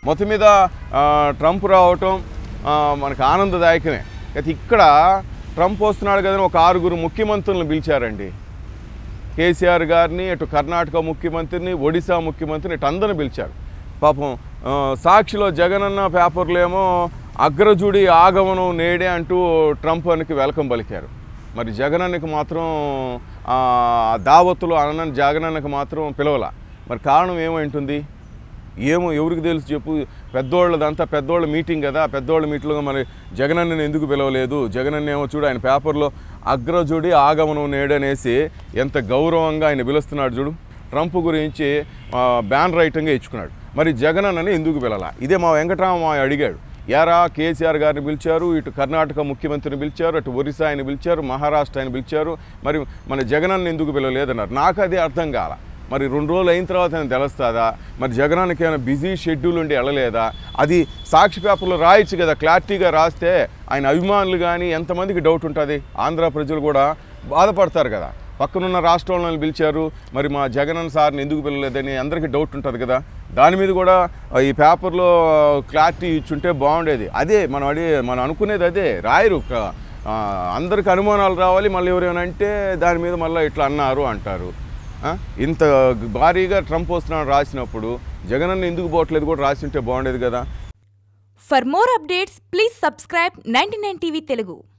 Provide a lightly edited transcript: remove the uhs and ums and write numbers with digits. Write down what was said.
మొత్తం మీద ట్రంప్ రావటం మనకు ఆనందదాయకమే. అయితే ఇక్కడ ట్రంప్ వస్తున్నాడు కదా ఒక 6 ముఖ్యమంత్రులను పిలిచారండి. కేసీఆర్ గారిని, ఇటు కర్ణాటక ముఖ్యమంత్రిని, ఒడిశా ముఖ్యమంత్రిని, ఇటు అందరిని పిలిచారు. పాపం సాక్షిలో జగనన్న పేపర్లు ఏమో అగ్రజుడి ఆగమనం నేడే అంటూ ట్రంప్ అనికి వెల్కమ్ పలికారు. మరి జగనన్నకి మాత్రం దావత్తులు జగనన్నకి మాత్రం పిలవలా. మరి కారణం ఏమైంటుంది? ఏమో ఎవరికి తెలుసు చెప్పు. పెద్దోళ్ళదంతా పెద్దోళ్ళ మీటింగ్ కదా, పెద్దోళ్ళ మీటింగ్లో మరి జగనన్నని ఎందుకు పిలవలేదు? జగనన్న ఏమో చూడు ఆయన పేపర్లో అగ్రజుడి ఆగమనం నేడనేసి ఎంత గౌరవంగా ఆయన పిలుస్తున్నాడు చూడు. ట్రంప్ గురించి బ్యాన్ రైటింగ్గా ఇచ్చుకున్నాడు. మరి జగనన్నని ఎందుకు పిలవాలా? ఇదే మా వెంకటరామ అడిగాడు. యారా కేసీఆర్ గారిని పిలిచారు, ఇటు కర్ణాటక ముఖ్యమంత్రిని పిలిచారు, అటు ఒరిస్సా ఆయన పిలిచారు, మహారాష్ట్ర ఆయన పిలిచారు, మరి మన జగనన్న ఎందుకు పిలవలేదన్నారు. నాకు అది అర్థం కాల. మరి 2 రోజులు అయిన తర్వాత ఆయన తెలుస్తుందా? మరి జగనానికి ఏమైనా బిజీ షెడ్యూల్ ఉండి వెళ్ళలేదా? అది సాక్షి పేపర్లో రాయొచ్చు కదా, క్లారిటీగా రాస్తే ఆయన అభిమానులు కానీ ఎంతమందికి డౌట్ ఉంటుంది? ఆంధ్ర ప్రజలు కూడా బాధపడతారు కదా. పక్కనున్న రాష్ట్రంలో పిలిచారు, మరి మా జగనన్న సార్ని ఎందుకు పిలవలేదని అందరికీ డౌట్ ఉంటుంది కదా. దాని మీద కూడా ఈ పేపర్లో క్లారిటీ ఇచ్చుంటే బాగుండేది. అదే మనం అనుకునేది అదే. రాయరు, అందరికి అనుమానాలు రావాలి. మళ్ళీ ఎవరైనా అంటే దాని మీద మళ్ళీ ఇట్లా అన్నారు అంటారు. ఇంత భారీగా ట్రంప్ వస్తున్నాడు రాసినప్పుడు జగనన్న ఎందుకు పోవట్లేదు కూడా రాసి ఉంటే బాగుండేది కదా. For more updates please subscribe 99 TV Telugu.